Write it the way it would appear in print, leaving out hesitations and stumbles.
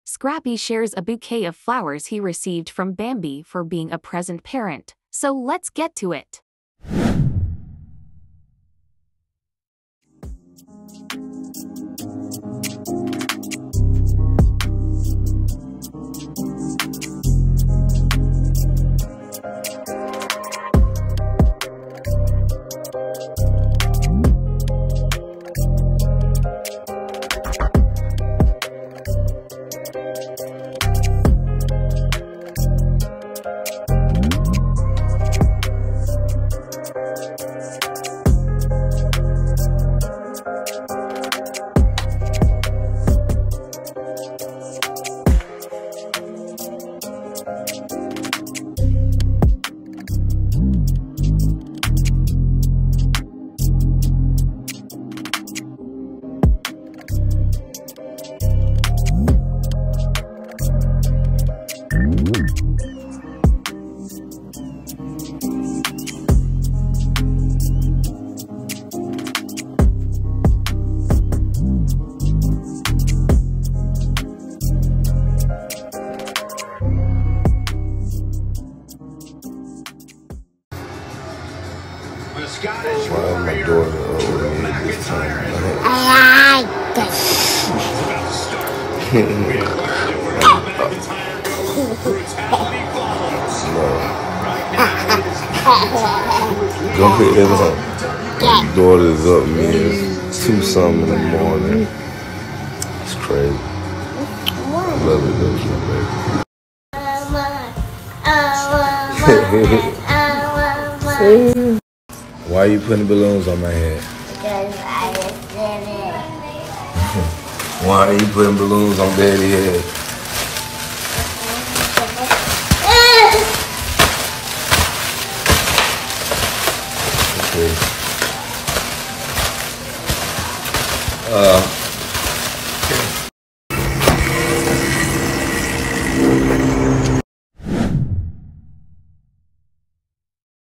Scrappy shares a bouquet of flowers he received from Bambi for being a present parent. So let's get to it. Why my daughter over here this time? I like this. Go pick them up. Daughter's up, man. 2-something in the morning. It's crazy. I love it though, baby. Why are you putting balloons on my head? Because I just did it. Why are you putting balloons on Daddy's head? Okay.